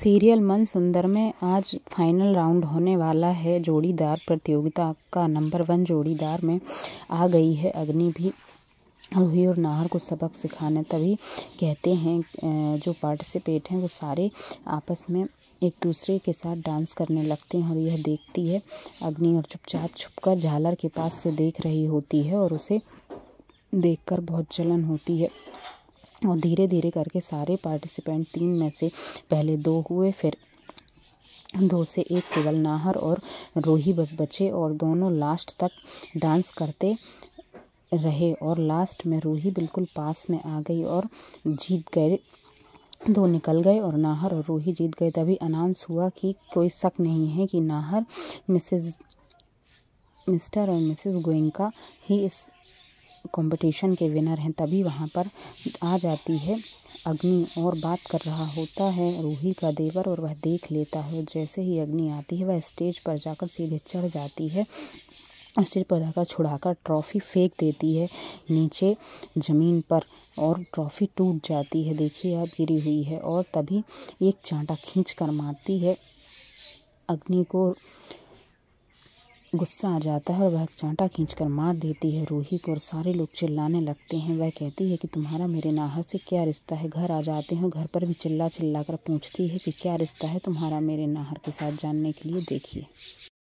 Serial मन सुंदर में आज फाइनल राउंड होने वाला है। जोड़ीदार प्रतियोगिता का नंबर 1 जोड़ीदार में आ गई है अग्नि भी। रूही और नाहर को सबक सिखाने तभी कहते हैं जो पार्टिसिपेट हैं वो सारे आपस में एक दूसरे के साथ डांस करने लगते हैं और यह देखती है अग्नि और चुपचाप छुपकर झालर के पास से देख रही होती है और उसे देखकर बहुत जलन होती है। और धीरे धीरे करके सारे पार्टिसिपेंट 3 में से पहले 2 हुए, फिर 2 से 1 केवल नाहर और रूही बस बचे और दोनों लास्ट तक डांस करते रहे और लास्ट में रूही बिल्कुल पास में आ गई और जीत गए। 2 निकल गए और नाहर और रूही जीत गए। तभी अनाउंस हुआ कि कोई शक नहीं है कि नाहर मिस्टर और मिसेस गोयनका ही इस कंपटीशन के विनर हैं। तभी वहाँ पर आ जाती है अग्नि और बात कर रहा होता है रूही का देवर और वह देख लेता है। जैसे ही अग्नि आती है वह स्टेज पर जाकर सीधे चढ़ जाती है। स्टेज पर जाकर छुड़ाकर ट्रॉफी फेंक देती है नीचे ज़मीन पर और ट्रॉफी टूट जाती है। देखिए आप गिरी हुई है और तभी एक चांटा खींच कर मारती है। अग्नि को गुस्सा आ जाता है और वह चांटा खींचकर मार देती है रूही को और सारे लोग चिल्लाने लगते हैं। वह कहती है कि तुम्हारा मेरे नाहर से क्या रिश्ता है। घर आ जाते हैं, घर पर भी चिल्ला चिल्ला कर पूछती है कि क्या रिश्ता है तुम्हारा मेरे नाहर के साथ। जानने के लिए देखिए।